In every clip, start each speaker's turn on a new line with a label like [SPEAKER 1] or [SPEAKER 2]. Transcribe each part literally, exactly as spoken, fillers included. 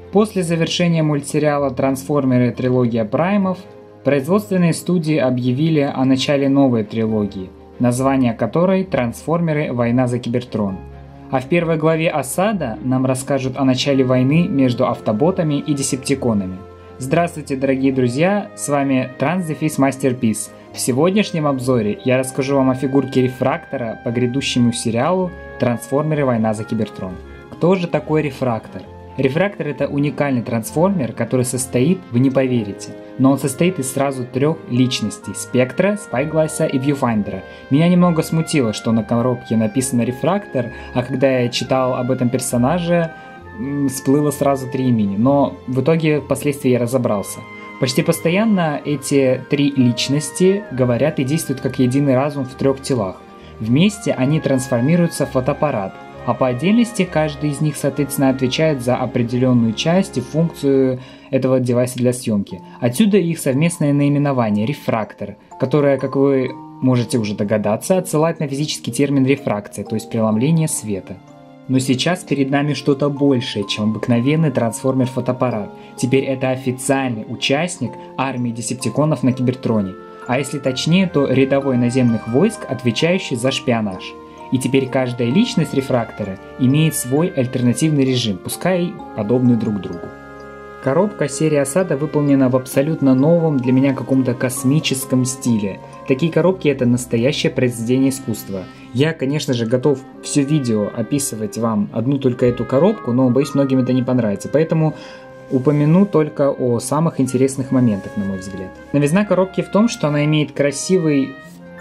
[SPEAKER 1] После завершения мультсериала «Трансформеры. Трилогия Праймов» производственные студии объявили о начале новой трилогии, название которой «Трансформеры. Война за Кибертрон». А в первой главе «Осада» нам расскажут о начале войны между автоботами и десептиконами. Здравствуйте, дорогие друзья, с вами Трансдефис Мастерпис. В сегодняшнем обзоре я расскажу вам о фигурке Рефрактора по грядущему сериалу «Трансформеры. Война за Кибертрон». Кто же такой Рефрактор? Рефрактор — это уникальный трансформер, который состоит, вы не поверите, но он состоит из сразу трех личностей — Спектра, Спайгласса и Вьюфайндера. Меня немного смутило, что на коробке написано Рефрактор, а когда я читал об этом персонаже, всплыло сразу три имени, но в итоге впоследствии я разобрался. Почти постоянно эти три личности говорят и действуют как единый разум в трех телах. Вместе они трансформируются в фотоаппарат, а по отдельности каждый из них, соответственно, отвечает за определенную часть и функцию этого девайса для съемки. Отсюда их совместное наименование – рефрактор, которое, как вы можете уже догадаться, отсылает на физический термин рефракция, то есть преломление света. Но сейчас перед нами что-то большее, чем обыкновенный трансформер-фотоаппарат. Теперь это официальный участник армии десептиконов на Кибертроне, а если точнее, то рядовой наземных войск, отвечающий за шпионаж. И теперь каждая личность рефрактора имеет свой альтернативный режим, пускай подобный друг другу. Коробка серии «Осада» выполнена в абсолютно новом для меня каком-то космическом стиле. Такие коробки — это настоящее произведение искусства. Я, конечно же, готов все видео описывать вам одну только эту коробку, но боюсь, многим это не понравится, поэтому упомяну только о самых интересных моментах, на мой взгляд. Новизна коробки в том, что она имеет красивый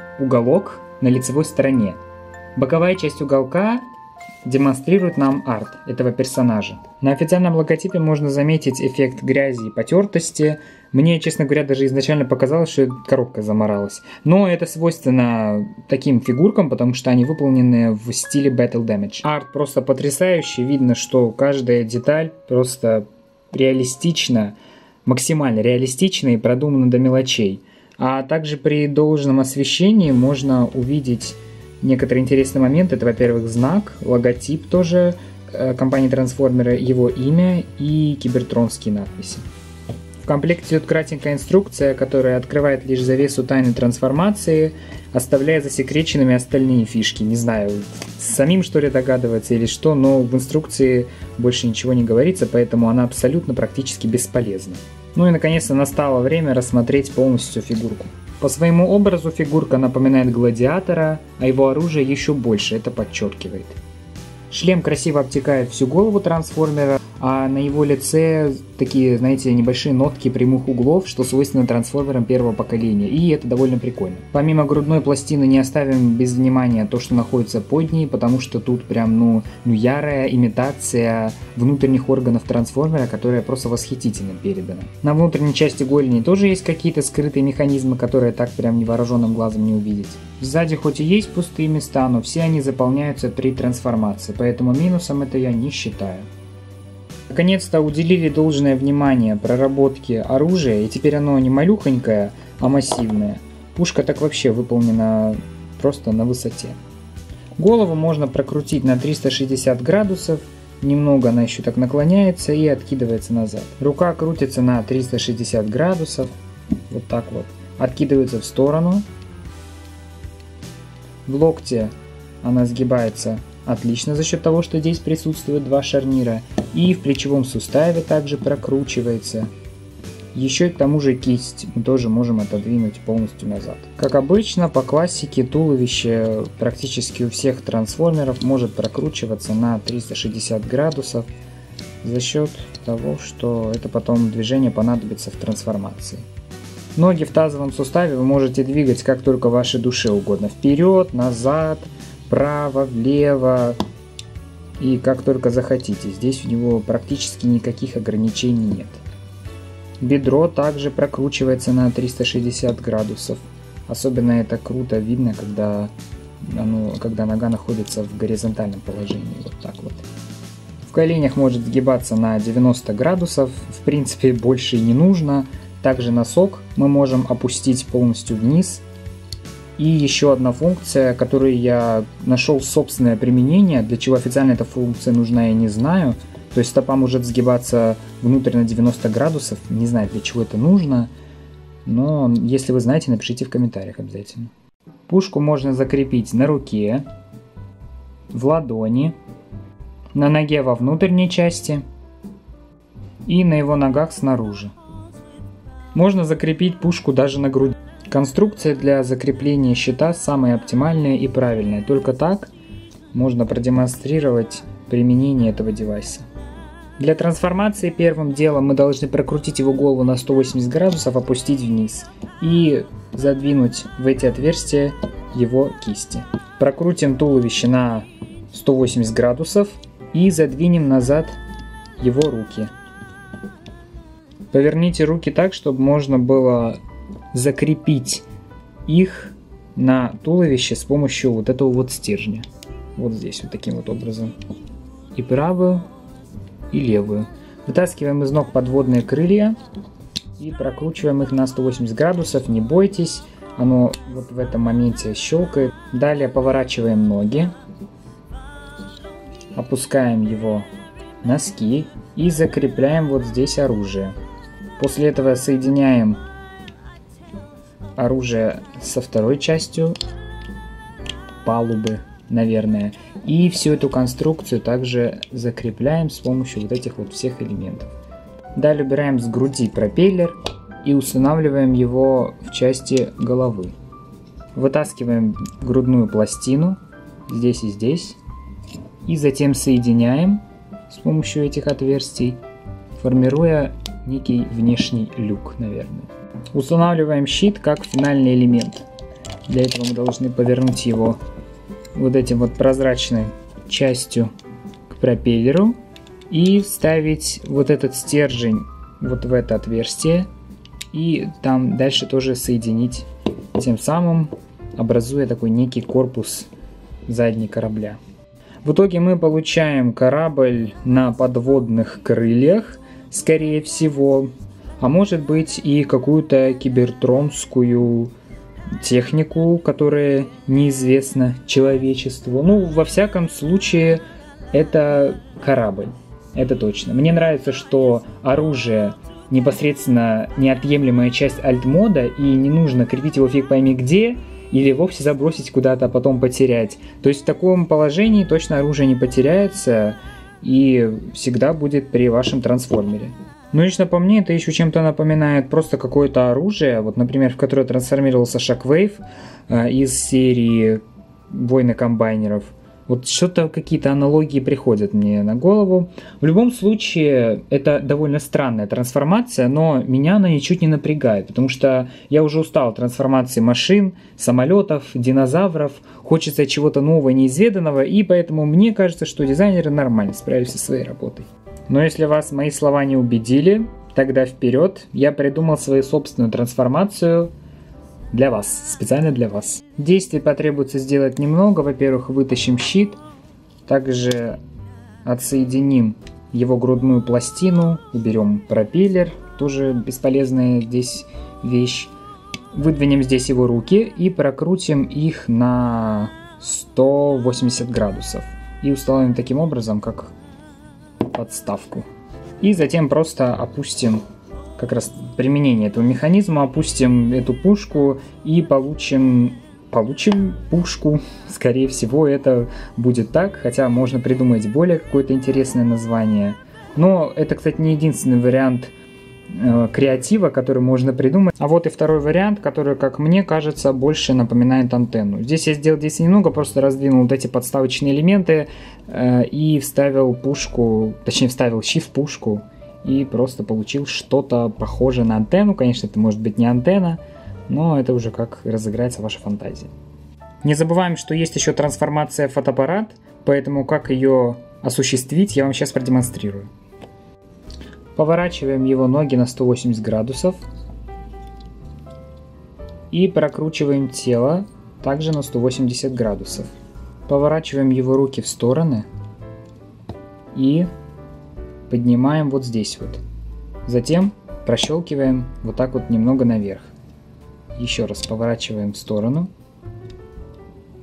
[SPEAKER 1] уголок на лицевой стороне. Боковая часть уголка демонстрирует нам арт этого персонажа. На официальном логотипе можно заметить эффект грязи и потертости. Мне, честно говоря, даже изначально показалось, что коробка заморалась. Но это свойственно таким фигуркам, потому что они выполнены в стиле Battle Damage. Арт просто потрясающий. Видно, что каждая деталь просто реалистична, максимально реалистична и продумана до мелочей. А также при должном освещении можно увидеть некоторые интересные моменты. Это, во-первых, знак, логотип тоже э, компании Трансформеры, его имя и кибертронские надписи. В комплекте идет кратенькая инструкция, которая открывает лишь завесу тайны трансформации, оставляя засекреченными остальные фишки. Не знаю, самим что ли догадываться или что, но в инструкции больше ничего не говорится, поэтому она абсолютно практически бесполезна. Ну и наконец-то настало время рассмотреть полностью фигурку. По своему образу фигурка напоминает гладиатора, а его оружие еще больше это подчеркивает. Шлем красиво обтекает всю голову трансформера, а на его лице такие, знаете, небольшие нотки прямых углов, что свойственно трансформерам первого поколения, и это довольно прикольно. Помимо грудной пластины не оставим без внимания то, что находится под ней, потому что тут прям, ну, ну ярая имитация внутренних органов трансформера, которая просто восхитительно передана. На внутренней части голени тоже есть какие-то скрытые механизмы, которые так прям невооруженным глазом не увидеть. Сзади хоть и есть пустые места, но все они заполняются при трансформации, поэтому минусом это я не считаю. Наконец-то уделили должное внимание проработке оружия, и теперь оно не малюхонькое, а массивное. Пушка так вообще выполнена просто на высоте. Голову можно прокрутить на триста шестьдесят градусов, немного она еще так наклоняется и откидывается назад. Рука крутится на триста шестьдесят градусов, вот так вот, откидывается в сторону. В локте она сгибается отлично за счет того, что здесь присутствует два шарнира. И в плечевом суставе также прокручивается. Еще и к тому же кисть мы тоже можем отодвинуть полностью назад. Как обычно, по классике туловище практически у всех трансформеров может прокручиваться на триста шестьдесят градусов за счет того, что это потом движение понадобится в трансформации. Ноги в тазовом суставе вы можете двигать как только вашей душе угодно. Вперед, назад, вправо, влево и как только захотите. Здесь у него практически никаких ограничений нет. Бедро также прокручивается на триста шестьдесят градусов. Особенно это круто видно, когда, оно, когда нога находится в горизонтальном положении. Вот так вот. В коленях может сгибаться на девяносто градусов. В принципе, больше и не нужно. Также носок мы можем опустить полностью вниз. И еще одна функция, которую я нашел собственное применение, для чего официально эта функция нужна, я не знаю. То То есть стопа может сгибаться внутрь на девяносто градусов. Не знаю, для чего это нужно. Но если вы знаете, напишите в комментариях обязательно. Пушку можно закрепить на руке, в ладони, на ноге во внутренней части и на его ногах снаружи. Можно закрепить пушку даже на груди. Конструкция для закрепления щита самая оптимальная и правильная. Только так можно продемонстрировать применение этого девайса. Для трансформации первым делом мы должны прокрутить его голову на сто восемьдесят градусов, опустить вниз и задвинуть в эти отверстия его кисти. Прокрутим туловище на сто восемьдесят градусов и задвинем назад его руки. Поверните руки так, чтобы можно было закрепить их на туловище с помощью вот этого вот стержня. Вот здесь, вот таким вот образом. И правую, и левую. Вытаскиваем из ног подводные крылья и прокручиваем их на сто восемьдесят градусов. Не бойтесь, оно вот в этом моменте щелкает. Далее поворачиваем ноги, опускаем его носки и закрепляем вот здесь оружие. После этого соединяем оружие со второй частью палубы, наверное. И всю эту конструкцию также закрепляем с помощью вот этих вот всех элементов. Далее убираем с груди пропеллер и устанавливаем его в части головы. Вытаскиваем грудную пластину здесь и здесь. И затем соединяем с помощью этих отверстий, формируя некий внешний люк, наверное. Устанавливаем щит как финальный элемент. Для этого мы должны повернуть его вот этим вот прозрачной частью к пропеллеру и вставить вот этот стержень вот в это отверстие и там дальше тоже соединить, тем самым образуя такой некий корпус задней корабля. В итоге мы получаем корабль на подводных крыльях, скорее всего, а может быть и какую-то кибертронскую технику, которая неизвестна человечеству. Ну, во всяком случае, это корабль. Это точно. Мне нравится, что оружие непосредственно неотъемлемая часть альт-мода, и не нужно крепить его фиг пойми где, или вовсе забросить куда-то, а потом потерять. То есть в таком положении точно оружие не потеряется и всегда будет при вашем трансформере. Но лично по мне это еще чем-то напоминает просто какое-то оружие, вот, например, в которое трансформировался Shockwave э, из серии Войны комбайнеров. Вот что-то, какие-то аналогии приходят мне на голову. В любом случае, это довольно странная трансформация, но меня она ничуть не напрягает, потому что я уже устал от трансформации машин, самолетов, динозавров, хочется чего-то нового, неизведанного, и поэтому мне кажется, что дизайнеры нормально справились со своей работой. Но если вас мои слова не убедили, тогда вперед, я придумал свою собственную трансформацию для вас, специально для вас. Действий потребуется сделать немного. Во-первых, вытащим щит, также отсоединим его грудную пластину, уберем пропеллер, тоже бесполезная здесь вещь. Выдвинем здесь его руки и прокрутим их на сто восемьдесят градусов. И установим таким образом, как подставку. И затем просто опустим как раз применение этого механизма, опустим эту пушку и получим, получим пушку. Скорее всего, это будет так, хотя можно придумать более какое-то интересное название. Но это, кстати, не единственный вариант э, креатива, который можно придумать. А вот и второй вариант, который, как мне кажется, больше напоминает антенну. Здесь я сделал здесь немного, просто раздвинул вот эти подставочные элементы э, и вставил пушку, точнее вставил щит в пушку. И просто получил что-то похожее на антенну. Конечно, это может быть не антенна, но это уже как разыграется ваша фантазия. Не забываем, что есть еще трансформация фотоаппарат, поэтому как ее осуществить, я вам сейчас продемонстрирую. Поворачиваем его ноги на сто восемьдесят градусов и прокручиваем тело также на сто восемьдесят градусов. Поворачиваем его руки в стороны и поднимаем вот здесь вот. Затем прощелкиваем вот так вот немного наверх. Еще раз поворачиваем в сторону.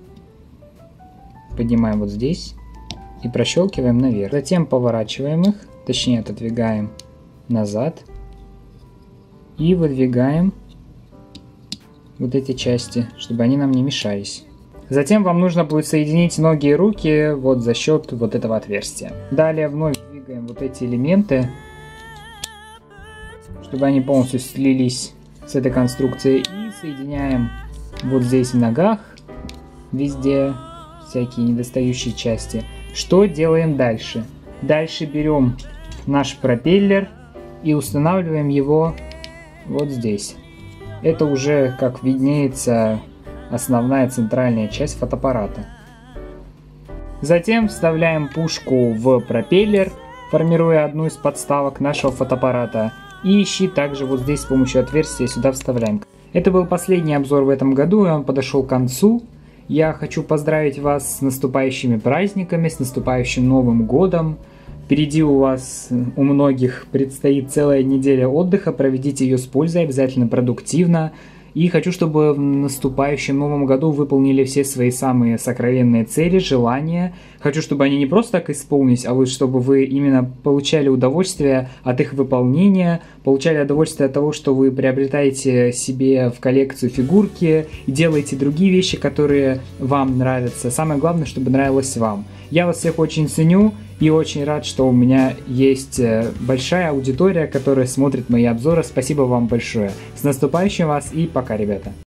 [SPEAKER 1] Поднимаем вот здесь и прощелкиваем наверх. Затем поворачиваем их точнее отодвигаем назад и выдвигаем вот эти части, чтобы они нам не мешались. Затем вам нужно будет соединить ноги и руки вот за счет вот этого отверстия. Далее вновь двигаем вот эти элементы, чтобы они полностью слились с этой конструкцией, и соединяем вот здесь в ногах, везде всякие недостающие части. Что делаем дальше? Дальше берем наш пропеллер и устанавливаем его вот здесь. Это уже, как виднеется, основная центральная часть фотоаппарата. Затем вставляем пушку в пропеллер, формируя одну из подставок нашего фотоаппарата. И щит также вот здесь с помощью отверстия сюда вставляем. Это был последний обзор в этом году, и он подошел к концу. Я хочу поздравить вас с наступающими праздниками, с наступающим Новым годом. Впереди у вас, у многих, предстоит целая неделя отдыха, проведите ее с пользой, обязательно продуктивно. И хочу, чтобы в наступающем новом году выполнили все свои самые сокровенные цели, желания. Хочу, чтобы они не просто так исполнились, а вот чтобы вы именно получали удовольствие от их выполнения, получали удовольствие от того, что вы приобретаете себе в коллекцию фигурки и делаете другие вещи, которые вам нравятся. Самое главное, чтобы нравилось вам. Я вас всех очень ценю и очень рад, что у меня есть большая аудитория, которая смотрит мои обзоры. Спасибо вам большое. С наступающим вас и пока, ребята.